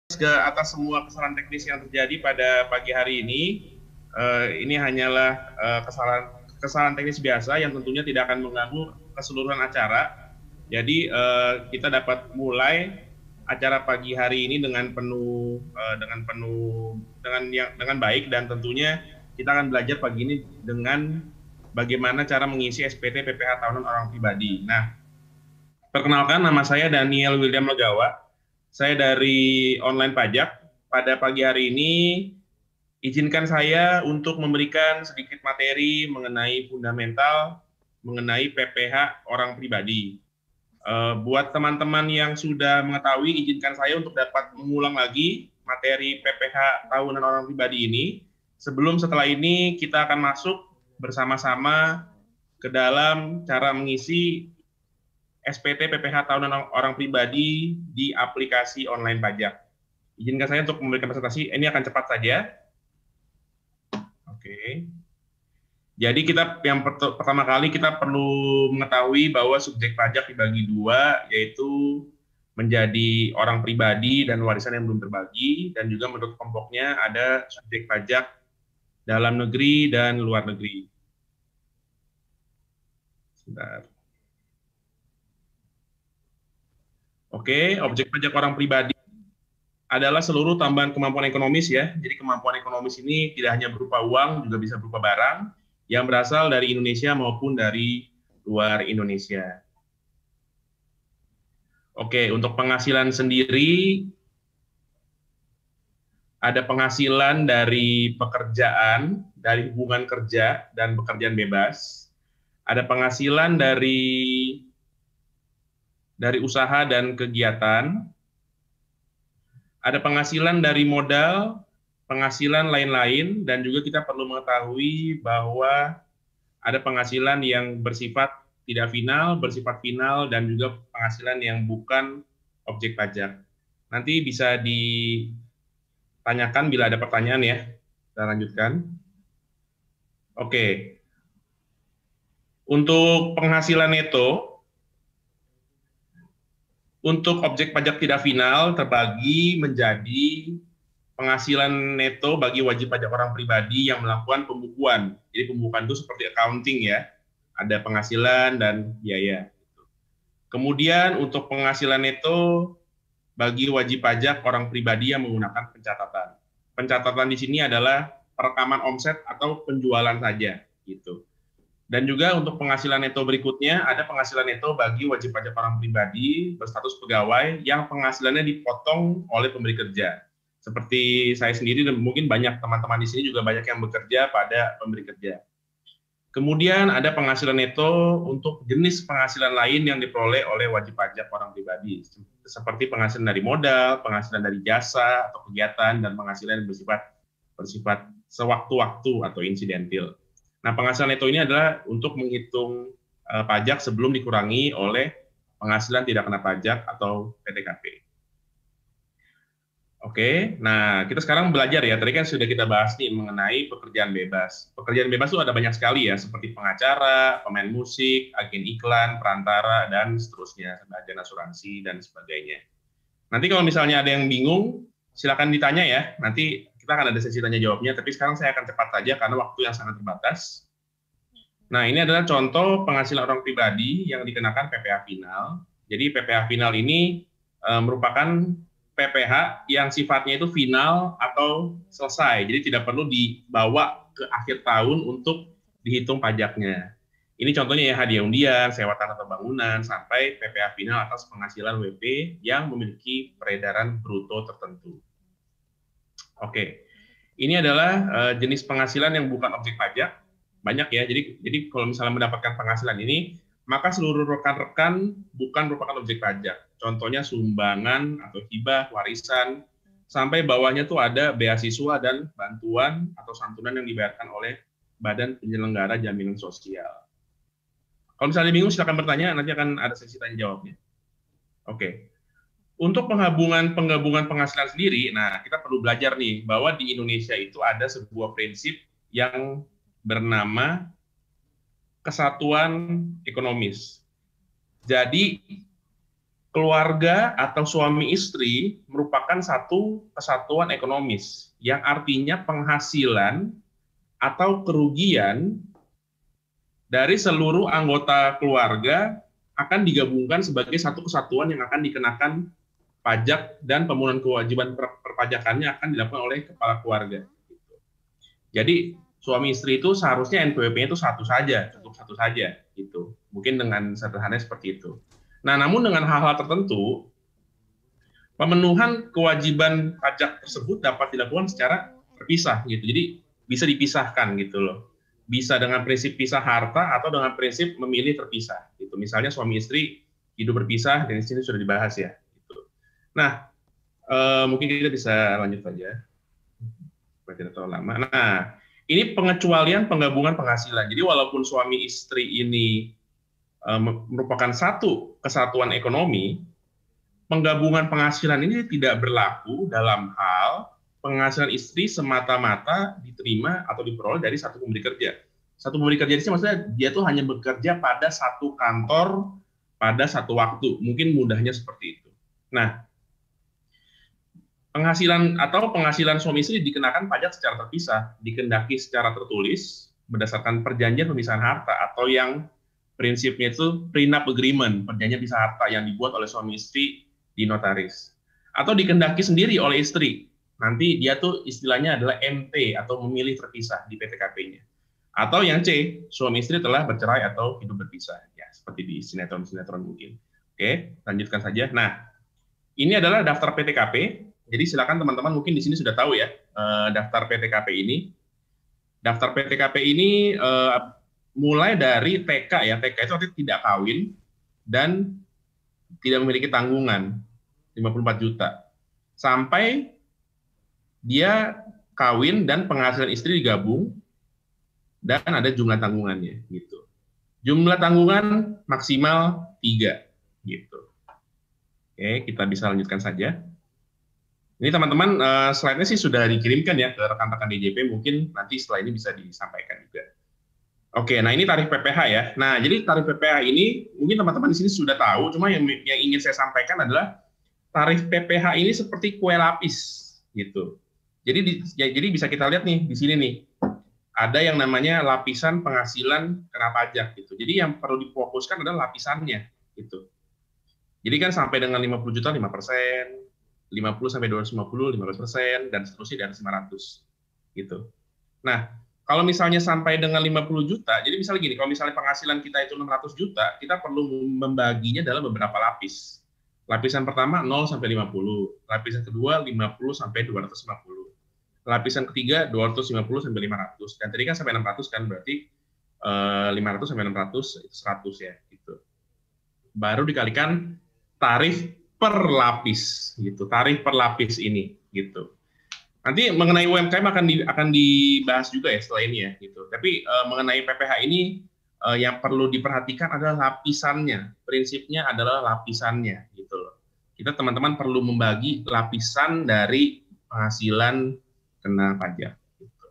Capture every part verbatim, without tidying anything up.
ke atas semua kesalahan teknis yang terjadi pada pagi hari ini. Uh, ini hanyalah uh, kesalahan kesalahan teknis biasa yang tentunya tidak akan mengganggu keseluruhan acara. Jadi uh, kita dapat mulai acara pagi hari ini dengan penuh uh, dengan penuh dengan yang dengan baik, dan tentunya kita akan belajar pagi ini dengan bagaimana cara mengisi S P T P P H tahunan orang pribadi. Nah, perkenalkan, nama saya Daniel William Legawa. Saya dari online pajak. Pada pagi hari ini, izinkan saya untuk memberikan sedikit materi mengenai fundamental, mengenai P P H orang pribadi. Uh, buat teman-teman yang sudah mengetahui, izinkan saya untuk dapat mengulang lagi materi P P H tahunan orang pribadi ini. Sebelum setelah ini, kita akan masuk bersama-sama ke dalam cara mengisi S P T P P H tahunan orang pribadi di aplikasi online pajak. Izinkan saya untuk memberikan presentasi. Ini akan cepat saja. Oke. Jadi kita yang pertama kali kita perlu mengetahui bahwa subjek pajak dibagi dua, yaitu menjadi orang pribadi dan warisan yang belum terbagi, dan juga menurut kelompoknya ada subjek pajak dalam negeri dan luar negeri. Sebentar. Oke, objek pajak orang pribadi adalah seluruh tambahan kemampuan ekonomis ya. Jadi kemampuan ekonomis ini tidak hanya berupa uang, juga bisa berupa barang yang berasal dari Indonesia maupun dari luar Indonesia. Oke, untuk penghasilan sendiri, ada penghasilan dari pekerjaan, dari hubungan kerja dan pekerjaan bebas. Ada penghasilan dari dari usaha dan kegiatan, ada penghasilan dari modal, penghasilan lain-lain, dan juga kita perlu mengetahui bahwa ada penghasilan yang bersifat tidak final, bersifat final, dan juga penghasilan yang bukan objek pajak. Nanti bisa ditanyakan bila ada pertanyaan ya. Kita lanjutkan. Oke. Untuk penghasilan neto, untuk objek pajak tidak final terbagi menjadi penghasilan neto bagi wajib pajak orang pribadi yang melakukan pembukuan. Jadi pembukuan itu seperti accounting ya, ada penghasilan dan biaya. Kemudian untuk penghasilan neto bagi wajib pajak orang pribadi yang menggunakan pencatatan. Pencatatan di sini adalah perekaman omset atau penjualan saja, gitu. Dan juga untuk penghasilan neto berikutnya, ada penghasilan neto bagi wajib pajak orang pribadi berstatus pegawai yang penghasilannya dipotong oleh pemberi kerja. Seperti saya sendiri dan mungkin banyak teman-teman di sini juga banyak yang bekerja pada pemberi kerja. Kemudian ada penghasilan neto untuk jenis penghasilan lain yang diperoleh oleh wajib pajak orang pribadi. Seperti penghasilan dari modal, penghasilan dari jasa atau kegiatan, dan penghasilan yang bersifat, bersifat sewaktu-waktu atau insidentil. Nah, penghasilan neto ini adalah untuk menghitung uh, pajak sebelum dikurangi oleh penghasilan tidak kena pajak atau P T K P. Oke, nah kita sekarang belajar ya. Tadi kan sudah kita bahas nih mengenai pekerjaan bebas. Pekerjaan bebas itu ada banyak sekali ya, seperti pengacara, pemain musik, agen iklan, perantara, dan seterusnya, agen asuransi, dan sebagainya. Nanti kalau misalnya ada yang bingung, silakan ditanya ya. Nanti kita akan ada sesi tanya jawabnya, tapi sekarang saya akan cepat saja karena waktu yang sangat terbatas. Nah, ini adalah contoh penghasilan orang pribadi yang dikenakan P P H final. Jadi P P H final ini e, merupakan P P H yang sifatnya itu final atau selesai, jadi tidak perlu dibawa ke akhir tahun untuk dihitung pajaknya. Ini contohnya ya, hadiah undian, sewa tanah atau bangunan, sampai P P H final atas penghasilan W P yang memiliki peredaran bruto tertentu. Oke, ini adalah uh, jenis penghasilan yang bukan objek pajak. Banyak ya, jadi jadi kalau misalnya mendapatkan penghasilan ini, maka seluruh rekan-rekan bukan merupakan objek pajak. Contohnya sumbangan atau hibah, warisan, sampai bawahnya tuh ada beasiswa dan bantuan atau santunan yang dibayarkan oleh Badan Penyelenggara Jaminan Sosial. Kalau misalnya bingung, silakan bertanya, nanti akan ada sesi tanya jawabnya. Oke. Untuk penggabungan penggabungan penghasilan sendiri, nah kita perlu belajar nih bahwa di Indonesia itu ada sebuah prinsip yang bernama kesatuan ekonomis. Jadi keluarga atau suami istri merupakan satu kesatuan ekonomis, yang artinya penghasilan atau kerugian dari seluruh anggota keluarga akan digabungkan sebagai satu kesatuan yang akan dikenakan pajak dan pemenuhan kewajiban perpajakannya akan dilakukan oleh kepala keluarga. Jadi suami istri itu seharusnya N P W P-nya itu satu saja, cukup satu saja, gitu. Mungkin dengan sederhana seperti itu. Nah, namun dengan hal-hal tertentu, pemenuhan kewajiban pajak tersebut dapat dilakukan secara terpisah, gitu. Jadi bisa dipisahkan, gitu loh. Bisa dengan prinsip pisah harta atau dengan prinsip memilih terpisah, gitu. Misalnya suami istri hidup berpisah, dan di sini sudah dibahas ya. Gitu. Nah, eh, mungkin kita bisa lanjut saja, supaya tidak terlalu lama. Nah, ini pengecualian penggabungan penghasilan. Jadi walaupun suami istri ini merupakan satu kesatuan ekonomi, penggabungan penghasilan ini tidak berlaku dalam hal penghasilan istri semata-mata diterima atau diperoleh dari satu pemberi kerja. Satu pemberi kerja ini maksudnya dia tuh hanya bekerja pada satu kantor pada satu waktu. Mungkin mudahnya seperti itu. Nah, penghasilan atau penghasilan suami istri dikenakan pajak secara terpisah, dikendaki secara tertulis berdasarkan perjanjian pemisahan harta atau yang prinsipnya itu prenup agreement, perjanjian pisah harta yang dibuat oleh suami istri di notaris. Atau dikendaki sendiri oleh istri. Nanti dia tuh istilahnya adalah M T atau memilih terpisah di P T K P-nya. Atau yang C, suami istri telah bercerai atau hidup berpisah. Ya, seperti di sinetron-sinetron mungkin. Oke, lanjutkan saja. Nah, ini adalah daftar P T K P. Jadi silakan teman-teman mungkin di sini sudah tahu ya, daftar P T K P ini. Daftar P T K P ini mulai dari T K ya, T K itu artinya tidak kawin dan tidak memiliki tanggungan lima puluh empat juta, sampai dia kawin dan penghasilan istri digabung dan ada jumlah tanggungannya gitu. Jumlah tanggungan maksimal tiga gitu. Oke, kita bisa lanjutkan saja. Ini teman-teman uh, slide-nya sih sudah dikirimkan ya ke rekan-rekan D J P, mungkin nanti setelah ini bisa disampaikan juga. Oke, nah ini tarif P P H ya. Nah, jadi tarif P P H ini mungkin teman-teman di sini sudah tahu, cuma yang, yang ingin saya sampaikan adalah tarif P P H ini seperti kue lapis gitu. Jadi di, ya, jadi bisa kita lihat nih di sini nih. Ada yang namanya lapisan penghasilan kena pajak gitu. Jadi yang perlu difokuskan adalah lapisannya gitu. Jadi kan sampai dengan lima puluh juta lima persen, lima puluh sampai dua ratus lima puluh lima belas persen, dan seterusnya dari lima ratus gitu. Nah, kalau misalnya sampai dengan lima puluh juta, jadi misalnya gini, kalau misalnya penghasilan kita itu enam ratus juta, kita perlu membaginya dalam beberapa lapis. Lapisan pertama nol sampai lima puluh, lapisan kedua lima puluh sampai dua ratus lima puluh. Lapisan ketiga dua ratus lima puluh sampai lima ratus. Dan tadi kan sampai enam ratus kan, berarti eh, lima ratus sampai enam ratus itu seratus ya gitu. Baru dikalikan tarif per lapis gitu. Tarif per lapis ini gitu. Nanti mengenai U M K M akan di, akan dibahas juga ya setelah ini ya gitu. Tapi eh, mengenai P P H ini eh, yang perlu diperhatikan adalah lapisannya. Prinsipnya adalah lapisannya gitu loh. Kita teman-teman perlu membagi lapisan dari penghasilan kena pajak. Gitu.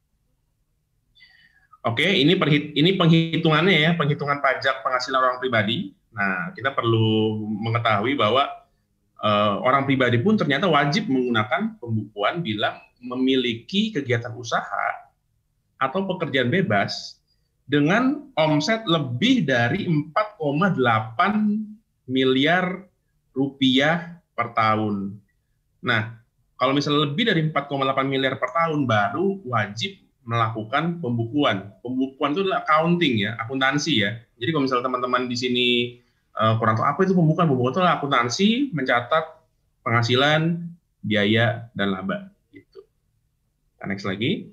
Oke, ini perhit, ini penghitungannya ya, penghitungan pajak penghasilan orang pribadi. Nah, kita perlu mengetahui bahwa uh, orang pribadi pun ternyata wajib menggunakan pembukuan bila memiliki kegiatan usaha atau pekerjaan bebas dengan omset lebih dari empat koma delapan miliar rupiah per tahun. Nah, kalau misalnya lebih dari empat koma delapan miliar per tahun, baru wajib melakukan pembukuan. Pembukuan itu adalah accounting ya, akuntansi ya. Jadi kalau misalnya teman-teman di sini uh, kurang tahu apa itu pembukuan, pembukuan itu adalah akuntansi, mencatat penghasilan, biaya, dan laba. Gitu. Nah, next lagi.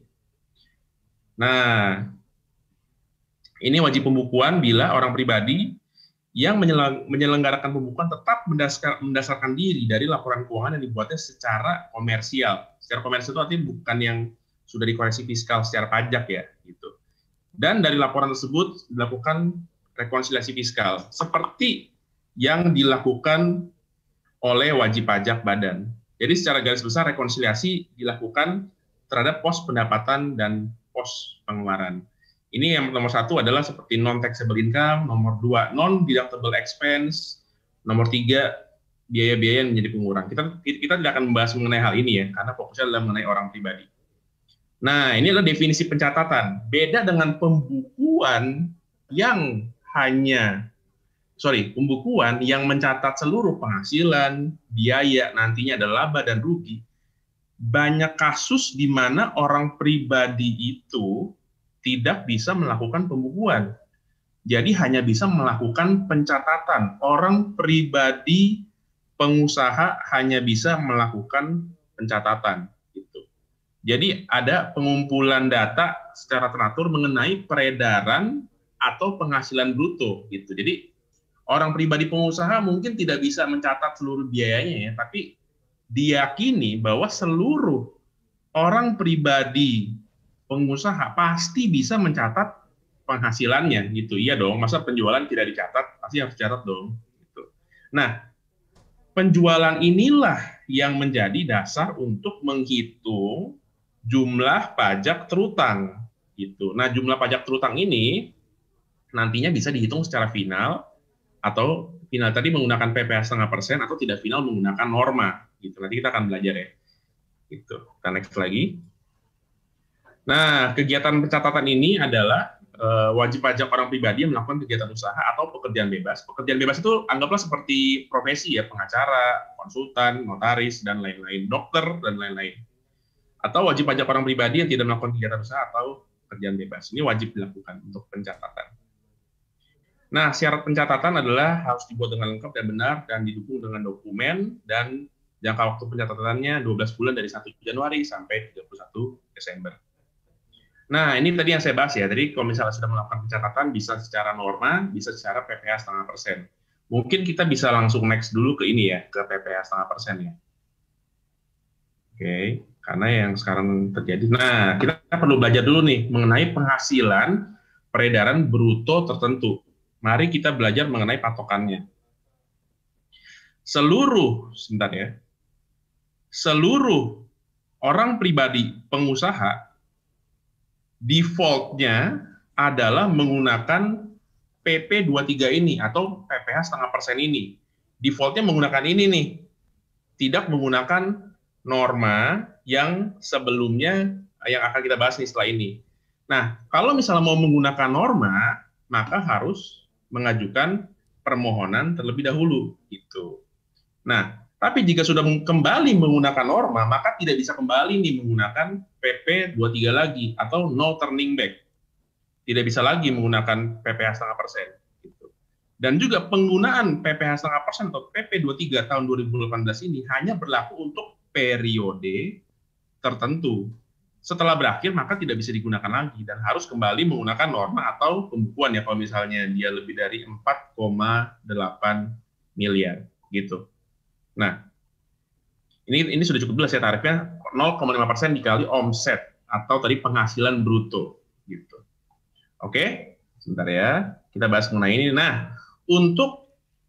Nah, ini wajib pembukuan bila orang pribadi yang menyelenggarakan pembukuan tetap mendasar, mendasarkan diri dari laporan keuangan yang dibuatnya secara komersial. Secara komersial itu artinya bukan yang sudah dikoreksi fiskal secara pajak ya, gitu. Dan dari laporan tersebut dilakukan rekonsiliasi fiskal seperti yang dilakukan oleh wajib pajak badan. Jadi secara garis besar rekonsiliasi dilakukan terhadap pos pendapatan dan pos pengeluaran. Ini yang nomor satu adalah seperti non-taxable income, nomor dua non-deductible expense, Nomor tiga, biaya-biaya yang menjadi pengurang. Kita kita tidak akan membahas mengenai hal ini ya, karena fokusnya adalah mengenai orang pribadi. Nah, ini adalah definisi pencatatan. Beda dengan pembukuan yang hanya, sorry, pembukuan yang mencatat seluruh penghasilan, biaya, nantinya ada laba dan rugi. Banyak kasus di mana orang pribadi itu tidak bisa melakukan pembukuan. Jadi hanya bisa melakukan pencatatan. Orang pribadi pengusaha hanya bisa melakukan pencatatan. Gitu. Jadi ada pengumpulan data secara teratur mengenai peredaran atau penghasilan bruto. Gitu. Jadi orang pribadi pengusaha mungkin tidak bisa mencatat seluruh biayanya ya, tapi diyakini bahwa seluruh orang pribadi pengusaha pasti bisa mencatat penghasilannya gitu. Iya dong, masa penjualan tidak dicatat? Pasti harus dicatat dong. Gitu. Nah, penjualan inilah yang menjadi dasar untuk menghitung jumlah pajak terutang. Gitu. Nah, jumlah pajak terutang ini nantinya bisa dihitung secara final, atau final tadi menggunakan P P H setengah persen, atau tidak final menggunakan norma. Gitu. Nanti kita akan belajar ya. Gitu. Kita next lagi. Nah, kegiatan pencatatan ini adalah wajib pajak orang pribadi yang melakukan kegiatan usaha atau pekerjaan bebas. Pekerjaan bebas itu anggaplah seperti profesi ya, pengacara, konsultan, notaris, dan lain-lain, dokter, dan lain-lain. Atau wajib pajak orang pribadi yang tidak melakukan kegiatan usaha atau pekerjaan bebas. Ini wajib dilakukan untuk pencatatan. Nah, syarat pencatatan adalah harus dibuat dengan lengkap dan benar dan didukung dengan dokumen, dan jangka waktu pencatatannya dua belas bulan dari satu Januari sampai tiga puluh satu Desember. Nah, ini tadi yang saya bahas ya. Jadi kalau misalnya sudah melakukan pencatatan, bisa secara norma, bisa secara P P H setengah persen. Mungkin kita bisa langsung next dulu ke ini ya, ke P P H setengah persen ya. Oke, karena yang sekarang terjadi. Nah, kita perlu belajar dulu nih mengenai penghasilan peredaran bruto tertentu. Mari kita belajar mengenai patokannya. Seluruh, sebentar ya, seluruh orang pribadi pengusaha default-nya adalah menggunakan P P dua puluh tiga ini atau P P H setengah persen ini. Default-nya menggunakan ini nih, tidak menggunakan norma yang sebelumnya yang akan kita bahas nih setelah ini. Nah, kalau misalnya mau menggunakan norma, maka harus mengajukan permohonan terlebih dahulu. Gitu. Nah, tapi jika sudah kembali menggunakan norma, maka tidak bisa kembali nih menggunakan P P dua puluh tiga lagi, atau no turning back. Tidak bisa lagi menggunakan P P H setengah persen. Gitu. Dan juga penggunaan P P H setengah persen atau P P dua puluh tiga tahun dua ribu delapan belas ini hanya berlaku untuk periode tertentu. Setelah berakhir, maka tidak bisa digunakan lagi dan harus kembali menggunakan norma atau pembukuan ya, kalau misalnya dia lebih dari empat koma delapan miliar. Gitu. Nah, ini ini sudah cukup jelas ya, tarifnya nol koma lima persen dikali omset atau tadi penghasilan bruto gitu. Oke, sebentar ya. Kita bahas mengenai ini. Nah, untuk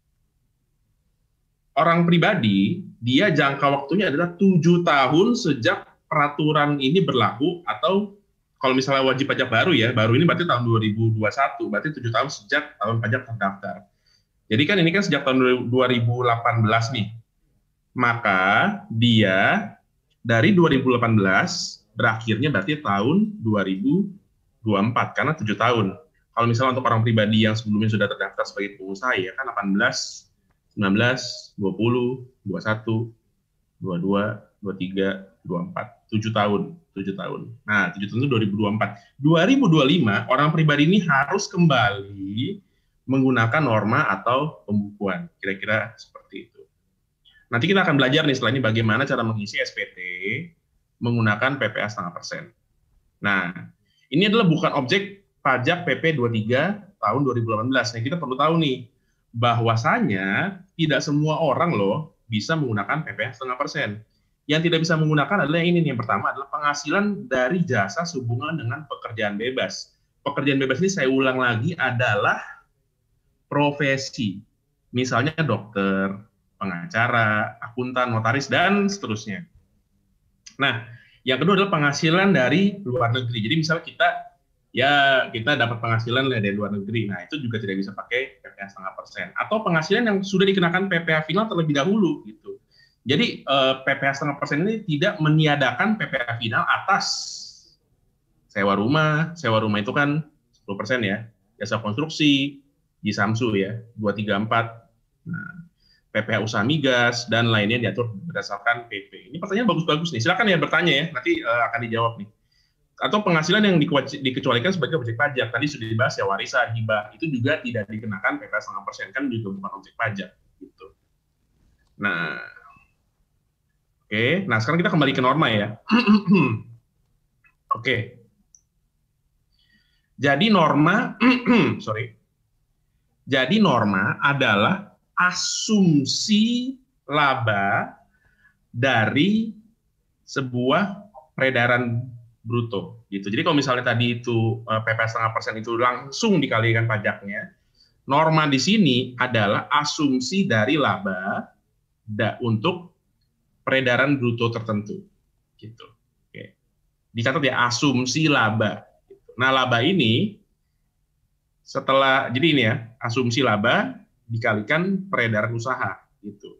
orang pribadi, dia jangka waktunya adalah tujuh tahun sejak peraturan ini berlaku, atau kalau misalnya wajib pajak baru ya, baru ini berarti tahun dua ribu dua puluh satu, berarti tujuh tahun sejak tahun pajak terdaftar. Jadi kan ini kan sejak tahun dua ribu delapan belas nih. Maka dia dari dua ribu delapan belas berakhirnya berarti tahun dua ribu dua puluh empat, karena tujuh tahun. Kalau misalnya untuk orang pribadi yang sebelumnya sudah terdaftar sebagai pengusaha ya kan delapan belas, sembilan belas, dua puluh, dua puluh satu, dua puluh dua, dua puluh tiga, dua puluh empat, tujuh tahun, tujuh tahun. Nah, tujuh tahun itu dua ribu dua puluh empat. dua ribu dua puluh lima orang pribadi ini harus kembali menggunakan norma atau pembukuan. Kira-kira seperti itu. Nanti kita akan belajar nih setelah ini bagaimana cara mengisi S P T menggunakan P P H setengah persen. Nah, ini adalah bukan objek pajak P P dua puluh tiga tahun dua ribu delapan belas. Nah, kita perlu tahu nih, bahwasanya tidak semua orang loh bisa menggunakan P P H setengah persen. Yang tidak bisa menggunakan adalah yang ini nih. Yang pertama adalah penghasilan dari jasa sehubungan dengan pekerjaan bebas. Pekerjaan bebas ini saya ulang lagi adalah profesi. Misalnya dokter, pengacara, akuntan, notaris, dan seterusnya. Nah, yang kedua adalah penghasilan dari luar negeri. Jadi misalnya kita ya kita dapat penghasilan dari luar negeri. Nah, itu juga tidak bisa pakai P P H setengah persen. Atau penghasilan yang sudah dikenakan P P H final terlebih dahulu gitu. Jadi eh, P P H setengah persen ini tidak meniadakan P P H final atas sewa rumah. Sewa rumah itu kan sepuluh persen ya. Jasa konstruksi di Samsu ya, dua tiga empat. Nah, P P H usaha migas dan lainnya diatur berdasarkan P P. Ini pertanyaan bagus-bagus nih. Silakan ya bertanya ya, nanti uh, akan dijawab nih. Atau penghasilan yang dikecualikan sebagai objek pajak. Tadi sudah dibahas ya, warisan, hibah, itu juga tidak dikenakan P P H setengah persen, kan juga bukan objek pajak. Gitu. Nah, oke. Okay. Nah, sekarang kita kembali ke norma ya. Oke. Okay. Jadi norma, sorry. Jadi norma adalah asumsi laba dari sebuah peredaran bruto gitu. Jadi kalau misalnya tadi itu P P H setengah persen itu langsung dikalikan pajaknya, norma di sini adalah asumsi dari laba da, untuk peredaran bruto tertentu gitu. Oke. Dicatat ya, asumsi laba. Nah, laba ini setelah, jadi ini ya, asumsi laba dikalikan peredaran usaha gitu.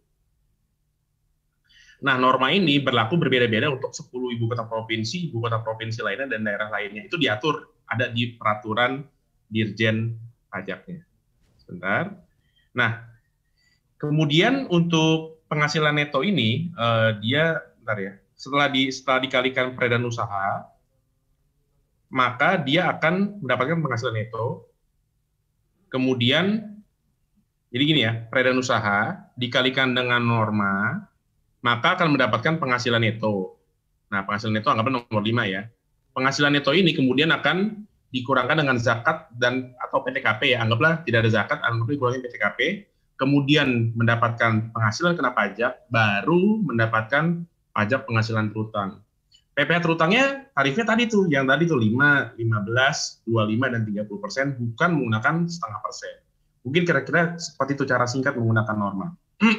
Nah, norma ini berlaku berbeda-beda untuk sepuluh ibu kota provinsi, ibu kota provinsi lainnya, dan daerah lainnya. Itu diatur, ada di peraturan Dirjen Pajaknya. Sebentar. Nah, kemudian untuk penghasilan neto ini, eh, dia, bentar ya, setelah, di, setelah dikalikan peredaran usaha, maka dia akan mendapatkan penghasilan neto. Kemudian, jadi gini ya, peredaran usaha dikalikan dengan norma, maka akan mendapatkan penghasilan neto. Nah, penghasilan neto anggapnya nomor lima ya. Penghasilan neto ini kemudian akan dikurangkan dengan zakat dan atau P T K P ya. Anggaplah tidak ada zakat, anggaplah dikurangi P T K P, kemudian mendapatkan penghasilan kena pajak, baru mendapatkan pajak penghasilan terutang. P P H terutangnya tarifnya tadi tuh, yang tadi tuh lima, lima belas, dua puluh lima, dan tiga puluh persen, bukan menggunakan setengah persen. Mungkin kira-kira seperti itu cara singkat menggunakan norma.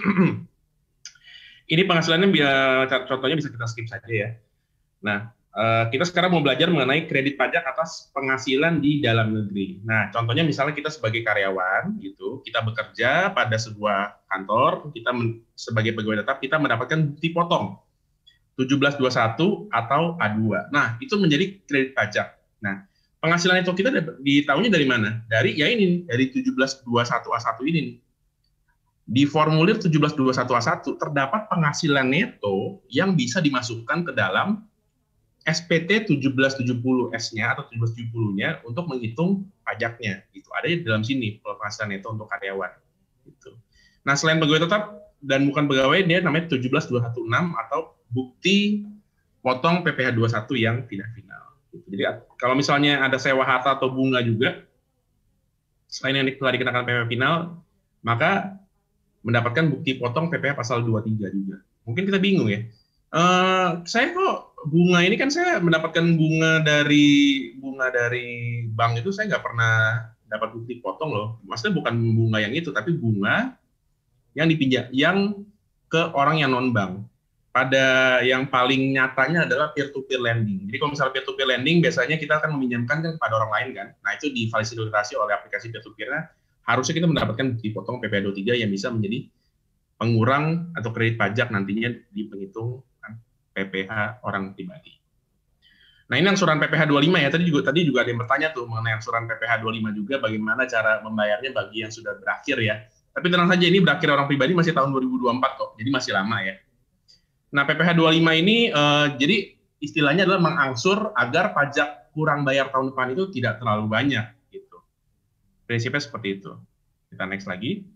Ini penghasilannya, contohnya bisa kita skip saja ya. Nah, kita sekarang mau belajar mengenai kredit pajak atas penghasilan di dalam negeri. Nah, contohnya misalnya kita sebagai karyawan, gitu, kita bekerja pada sebuah kantor, kita sebagai pegawai tetap, kita mendapatkan bukti potong tujuh belas dua puluh satu atau A dua. Nah, itu menjadi kredit pajak. Nah, penghasilan itu kita ditahunya dari mana? Dari ya ini, dari tujuh belas dua puluh satu A satu ini. Di formulir tujuh belas dua puluh satu A satu terdapat penghasilan neto yang bisa dimasukkan ke dalam S P T tujuh belas tujuh puluh S-nya atau tujuh belas tujuh puluh-nya untuk menghitung pajaknya. Itu ada di dalam sini penghasilan neto untuk karyawan. Gitu. Nah, selain pegawai tetap dan bukan pegawai, dia namanya tujuh belas dua ratus enam belas atau bukti potong P P H dua puluh satu yang tidak final. Gitu. Jadi kalau misalnya ada sewa harta atau bunga juga, selain yang telah dikenakan P P H final, maka mendapatkan bukti potong P P H pasal dua puluh tiga juga. Mungkin kita bingung ya. Uh, saya kok bunga ini kan saya mendapatkan bunga dari bunga dari bank itu saya nggak pernah dapat bukti potong loh. Maksudnya bukan bunga yang itu, tapi bunga yang dipinjam yang ke orang yang non bank. Pada yang paling nyatanya adalah peer-to-peer lending. Jadi kalau misalnya peer-to-peer lending, biasanya kita akan meminjamkan kan kepada orang lain kan. Nah, itu difasilitasi oleh aplikasi peer-to-peer-nya. Harusnya kita mendapatkan bukti potong P P H dua puluh tiga yang bisa menjadi pengurang atau kredit pajak nantinya di penghitung P P H orang pribadi. Nah, ini angsuran P P H dua puluh lima ya. Tadi juga tadi juga ada yang bertanya tuh mengenai angsuran P P H dua puluh lima juga, bagaimana cara membayarnya bagi yang sudah berakhir ya. Tapi tenang saja, ini berakhir orang pribadi masih tahun dua ribu dua puluh empat kok. Jadi masih lama ya. Nah, P P H dua puluh lima ini eh, jadi istilahnya adalah mengangsur agar pajak kurang bayar tahun depan itu tidak terlalu banyak gitu. Prinsipnya seperti itu. Kita next lagi.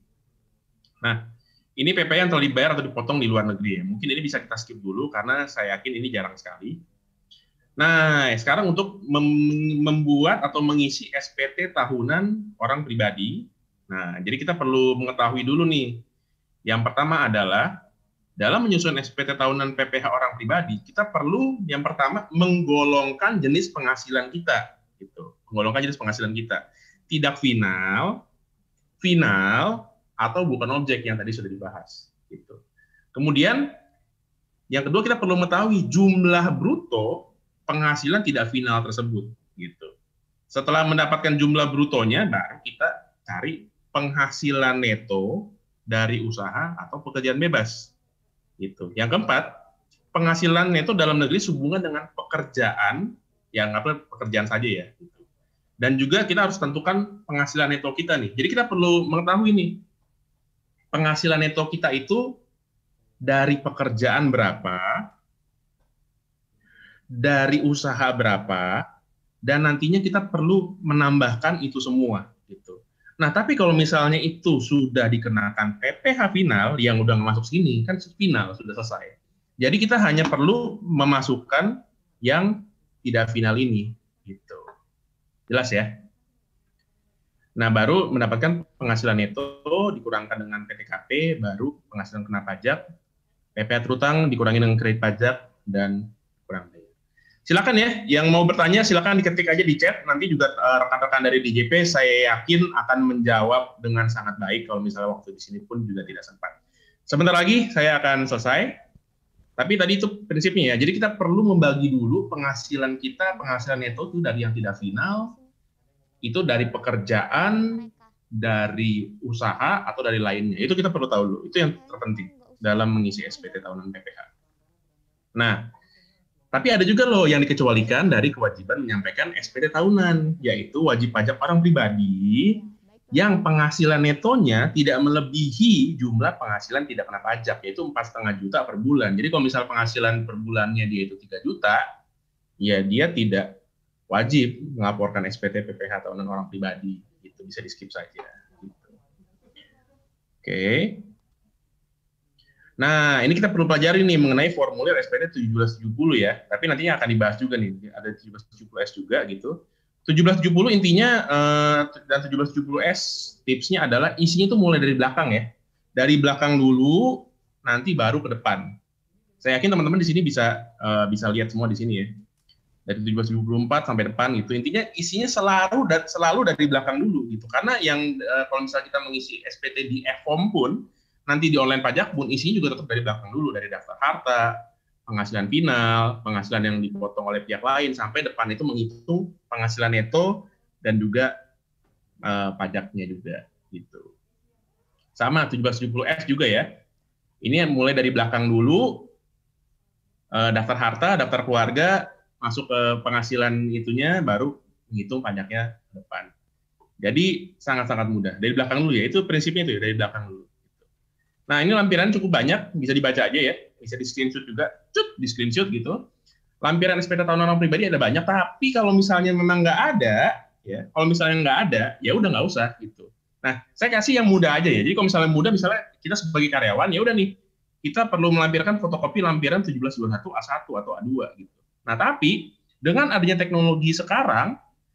Nah, ini P P H yang telah dibayar atau dipotong di luar negeri ya. Mungkin ini bisa kita skip dulu karena saya yakin ini jarang sekali. Nah, sekarang untuk mem membuat atau mengisi S P T tahunan orang pribadi. Nah, jadi kita perlu mengetahui dulu nih. Yang pertama adalah dalam menyusun S P T tahunan P P H orang pribadi, kita perlu yang pertama menggolongkan jenis penghasilan kita, gitu. Menggolongkan jenis penghasilan kita. Tidak final, final atau bukan objek yang tadi sudah dibahas, gitu. Kemudian yang kedua kita perlu mengetahui jumlah bruto penghasilan tidak final tersebut, gitu. Setelah mendapatkan jumlah brutonya, baru kita cari penghasilan neto dari usaha atau pekerjaan bebas. Gitu. Yang keempat, penghasilan neto dalam negeri sehubungan dengan pekerjaan, yang apa pekerjaan saja ya. Gitu. Dan juga kita harus tentukan penghasilan neto kita nih. Jadi kita perlu mengetahui nih, penghasilan neto kita itu dari pekerjaan berapa, dari usaha berapa, dan nantinya kita perlu menambahkan itu semua gitu. Nah, tapi kalau misalnya itu sudah dikenakan P P H final yang udah masuk sini, kan final sudah selesai. Jadi kita hanya perlu memasukkan yang tidak final ini gitu. Jelas ya? Nah, baru mendapatkan penghasilan neto dikurangkan dengan P T K P, baru penghasilan kena pajak, P P H terutang dikurangi dengan kredit pajak, dan kurang bayar. Silakan ya, yang mau bertanya silakan diketik aja di chat. Nanti juga rekan-rekan dari D J P saya yakin akan menjawab dengan sangat baik. Kalau misalnya waktu di sini pun juga tidak sempat. Sebentar lagi saya akan selesai. Tapi tadi itu prinsipnya ya. Jadi kita perlu membagi dulu penghasilan kita, penghasilan neto itu dari yang tidak final, itu dari pekerjaan, dari usaha atau dari lainnya. Itu kita perlu tahu dulu. Itu yang terpenting dalam mengisi S P T tahunan P P H. Nah, tapi ada juga loh yang dikecualikan dari kewajiban menyampaikan S P T tahunan, yaitu wajib pajak orang pribadi yang penghasilan netonya tidak melebihi jumlah penghasilan tidak kena pajak, yaitu empat koma lima juta per bulan. Jadi kalau misal penghasilan per bulannya dia itu tiga juta, ya dia tidak wajib melaporkan S P T P P H tahunan orang pribadi. Itu bisa di skip saja. Gitu. Oke. Nah, ini kita perlu pelajari nih mengenai formulir S P T tujuh belas tujuh puluh ya. Tapi nantinya akan dibahas juga nih, ada tujuh belas tujuh puluh S juga gitu. tujuh belas tujuh puluh intinya eh, dan tujuh belas tujuh puluh S tipsnya adalah isinya itu mulai dari belakang ya. Dari belakang dulu, nanti baru ke depan. Saya yakin teman-teman di sini bisa eh, bisa lihat semua di sini ya. Dari tujuh belas tujuh puluh empat sampai depan gitu. Intinya isinya selalu dan selalu dari belakang dulu gitu. Karena yang eh, kalau misalnya kita mengisi S P T di e-form pun nanti di online pajak pun isinya juga tetap dari belakang dulu, dari daftar harta, penghasilan final, penghasilan yang dipotong oleh pihak lain, sampai depan itu menghitung penghasilan neto dan juga uh, pajaknya juga gitu. Sama tujuh belas tujuh puluh S juga ya. Ini yang mulai dari belakang dulu, uh, daftar harta, daftar keluarga, masuk ke penghasilan itunya, baru menghitung pajaknya ke depan. Jadi sangat-sangat mudah. Dari belakang dulu ya, itu prinsipnya itu ya, dari belakang dulu. Nah, ini lampiran cukup banyak, bisa dibaca aja ya, bisa di screenshot juga, cut, di screenshot gitu. Lampiran S P T tahunan orang pribadi ada banyak, tapi kalau misalnya memang nggak ada, ya, kalau misalnya nggak ada, ya udah nggak usah gitu. Nah, saya kasih yang mudah aja ya. Jadi kalau misalnya mudah, misalnya kita sebagai karyawan, ya udah nih, kita perlu melampirkan fotokopi lampiran tujuh belas dua puluh satu A satu atau A dua gitu. Nah, tapi dengan adanya teknologi sekarang,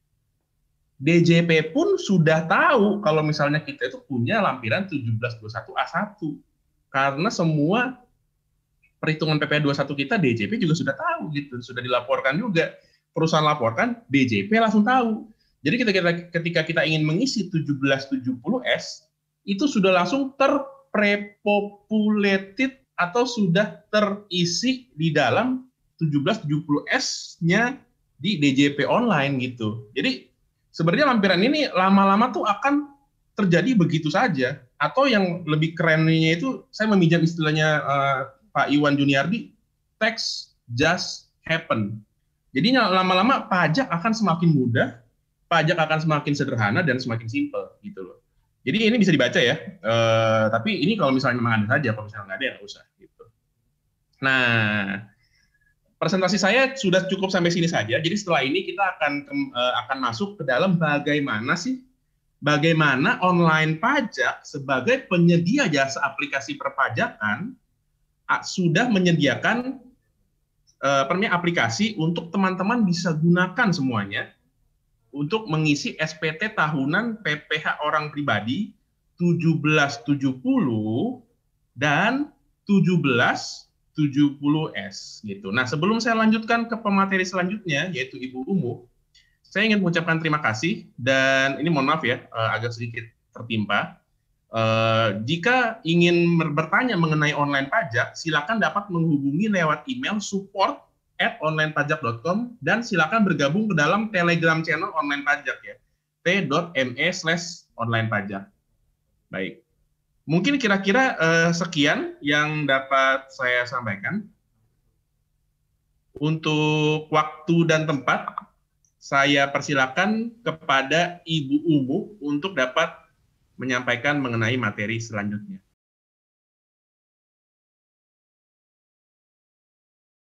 D J P pun sudah tahu kalau misalnya kita itu punya lampiran tujuh belas dua puluh satu A satu. Karena semua perhitungan P P H dua puluh satu kita D J P juga sudah tahu gitu, sudah dilaporkan juga. Perusahaan laporkan, D J P langsung tahu. Jadi ketika, ketika kita ingin mengisi tujuh belas tujuh puluh S, itu sudah langsung terprepopulated atau sudah terisi di dalam tujuh belas tujuh puluh S-nya di D J P online gitu. Jadi sebenarnya lampiran ini lama-lama tuh akan terjadi begitu saja. Atau yang lebih kerennya itu, saya meminjam istilahnya uh, Pak Iwan Juniardi, tax just happen. Jadi lama-lama pajak akan semakin mudah, pajak akan semakin sederhana dan semakin simpel gitu loh. Jadi ini bisa dibaca ya. Uh, tapi ini kalau misalnya memang ada saja, kalau misalnya nggak ada ya nggak usah gitu. Nah, presentasi saya sudah cukup sampai sini saja. Jadi setelah ini kita akan uh, akan masuk ke dalam bagaimana sih bagaimana online pajak sebagai penyedia jasa aplikasi perpajakan sudah menyediakan uh, aplikasi untuk teman-teman bisa gunakan semuanya untuk mengisi S P T tahunan P P H orang pribadi tujuh belas tujuh puluh dan tujuh belas tujuh puluh S gitu. Nah, sebelum saya lanjutkan ke pemateri selanjutnya yaitu Ibu Umu, saya ingin mengucapkan terima kasih dan ini mohon maaf ya agak sedikit tertimpa. Jika ingin bertanya mengenai online pajak, silakan dapat menghubungi lewat email support at onlinepajak dot com dan silakan bergabung ke dalam Telegram channel Online Pajak ya. t.me slash online pajak. Baik. Mungkin kira-kira eh, sekian yang dapat saya sampaikan. Untuk waktu dan tempat, saya persilakan kepada Ibu Umu untuk dapat menyampaikan mengenai materi selanjutnya.